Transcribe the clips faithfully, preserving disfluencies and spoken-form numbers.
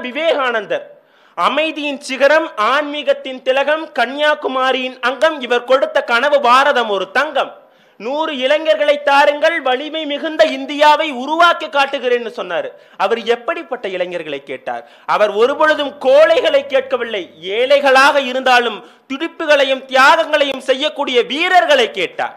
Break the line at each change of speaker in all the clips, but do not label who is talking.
விவேகானந்தர். அமைதியின் சிகரம், ஆன்மீகத்தின் திலகம், கன்னியாகுமரியின் அங்கம், இவர் கொடுத்த கனவு பாரதம் ஒரு தங்கம். நூறு இளைஞர்களை தாருங்கள், வலிமை மிகுந்த இந்தியாவை உருவாக்கி காட்டுகிறேன்னு சொன்னார். அவர் எப்படிப்பட்ட இளைஞர்களை கேட்டார்? அவர் ஒருபொழுதும் கோழைகளை கேட்கவில்லை. ஏழைகளாக இருந்தாலும் துடிப்புகளையும் தியாகங்களையும் செய்யக்கூடிய வீரர்களை கேட்டார்.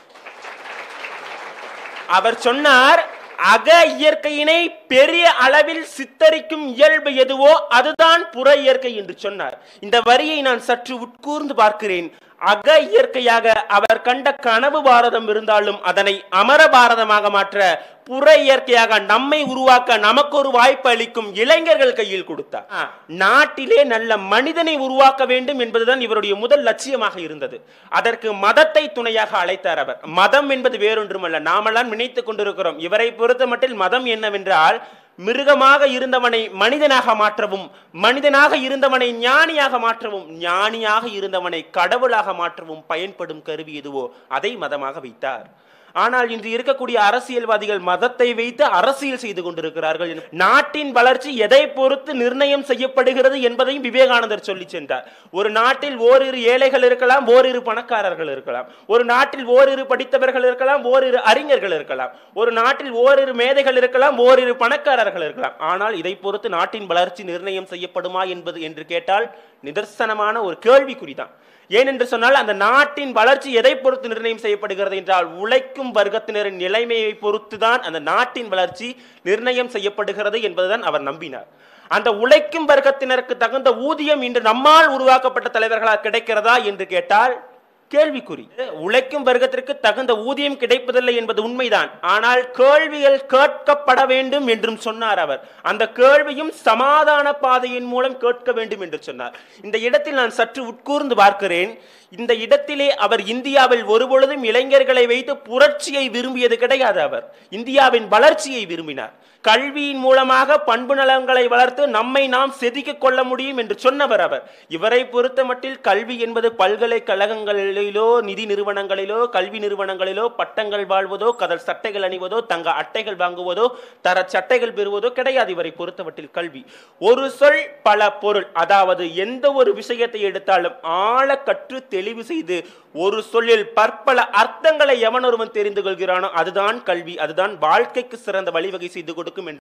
அவர் சொன்னார், அக இயற்கையினை பெரிய அளவில் சித்தரிக்கும் இயல்பு எதுவோ அதுதான் புற இயற்கை என்று சொன்னார். இந்த வரியை நான் சற்று உட்கூர்ந்து பார்க்கிறேன். அக இயற்கையாக அவர் கண்ட கனவு பாரதம் இருந்தாலும் அதனை அமர பாரதமாக மாற்ற புற இயற்கையாக நம்மை உருவாக்க நமக்கு ஒரு வாய்ப்பு அளிக்கும் இளைஞர்கள் கையில் கொடுத்தார். நாட்டிலே நல்ல மனிதனை உருவாக்க வேண்டும் என்பதுதான் இவருடைய முதல் லட்சியமாக இருந்தது. அதற்கு மதத்தை துணையாக அழைத்தார் அவர். மதம் என்பது வேறொன்றுமல்ல, நாமெல்லாம் நினைத்துக் கொண்டிருக்கிறோம். இவரை பொறுத்த மட்டில் மதம் என்னவென்றால், மிருகமாக இருந்தவனை மனிதனாக மாற்றவும், மனிதனாக இருந்தவனை ஞானியாக மாற்றவும், ஞானியாக இருந்தவனை கடவுளாக மாற்றவும் பயன்படும் கருவி எதுவோ அதை மதமாக வைத்தார். ஆனால் இன்று இருக்கக்கூடிய அரசியல்வாதிகள் மதத்தை வைத்து அரசியல் செய்து கொண்டிருக்கிறார்கள். நாட்டின் வளர்ச்சி எதை பொறுத்து நிர்ணயம் செய்யப்படுகிறது என்பதையும் விவேகானந்தர் சொல்லி சென்றார். ஒரு நாட்டில் ஓரிரு ஏழைகள் இருக்கலாம், ஓரிரு பணக்காரர்கள் இருக்கலாம். ஒரு நாட்டில் ஓரிரு படித்தவர்கள் இருக்கலாம், ஓரிரு அறிஞர்கள் இருக்கலாம். ஒரு நாட்டில் ஓரிரு மேதைகள் இருக்கலாம், ஓரிரு பணக்காரர்கள் இருக்கலாம். ஆனால் இதை பொறுத்து நாட்டின் வளர்ச்சி நிர்ணயம் செய்யப்படுமா என்பது என்று கேட்டால் நிதர்சனமான ஒரு கேள்விக்குறிதான். ஏனென்று சொன்னால், அந்த நாட்டின் வளர்ச்சி எதை பொறுத்து நிர்ணயம் செய்யப்படுகிறது என்றால், உழைக்கும் வர்க்கத்தினரின் நிலைமையை பொறுத்துதான் அந்த நாட்டின் வளர்ச்சி நிர்ணயம் செய்யப்படுகிறது என்பதுதான் அவர் நம்பினார். அந்த உழைக்கும் வர்க்கத்தினருக்கு தகுந்த ஊதியம் இன்று நம்மால் உருவாக்கப்பட்ட தலைவர்களால் கிடைக்கிறதா என்று கேட்டால் கேள்விக்குறி. உழைக்கும் வர்க்கத்திற்கு தகுந்த ஊதியம் கிடைப்பதில்லை என்பது உண்மைதான். ஆனால் கேள்விகள் கேட்கப்பட வேண்டும் என்றும் சொன்னார் அவர். அந்த கேள்வியும் சமாதான பாதையின் மூலம் கேட்க வேண்டும் என்று சொன்னார். இந்த இடத்தில் நான் சற்று உட்கூர்ந்து பார்க்கிறேன். இந்த இடத்திலே அவர் இந்தியாவில் ஒருபொழுதும் இளைஞர்களை வைத்து புரட்சியை விரும்பியது கிடையாது. அவர் இந்தியாவின் வளர்ச்சியை விரும்பினார். கல்வியின் மூலமாக பண்பு நலன்களை வளர்த்து நம்மை நாம் செதுக்கிக் கொள்ள முடியும் என்று சொன்னவர் அவர். இவரை பொறுத்த மட்டில் கல்வி என்பது பல்கலைக்கழகங்களிலோ நிதி நிறுவனங்களிலோ கல்வி நிறுவனங்களிலோ பட்டங்கள் வாழ்வதோ, கதல் சட்டைகள் அணிவதோ, தங்க அட்டைகள் வாங்குவதோ, தர சட்டைகள் பெறுவதோ கிடையாது. இவரை பொறுத்த மட்டில் கல்வி ஒரு சொல் பல பொருள். அதாவது எந்த ஒரு விஷயத்தை எடுத்தாலும் ஆழ கற்று தெளிவு செய்து ஒரு சொல்லில் பற்பல அர்த்தங்களை எவன் ஒருவன் தெரிந்து கொள்கிறானோ அதுதான் கல்வி. அதுதான் வாழ்க்கைக்கு சிறந்த வழிவகை செய்து கொடுக்கும்.